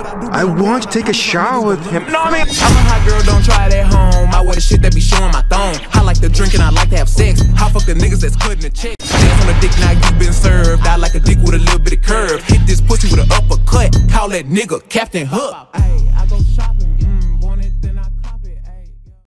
I want to take a shower with him. No, I mean, I'm a hot girl, don't try it at home. I wear the shit that be showing my thong. I like to drink and I like to have sex. I fuck the niggas that's cutting the check. Dance on the dick, now you been served. I like a dick with a little bit of curve. Hit this pussy with an uppercut. Call that nigga Captain Hook.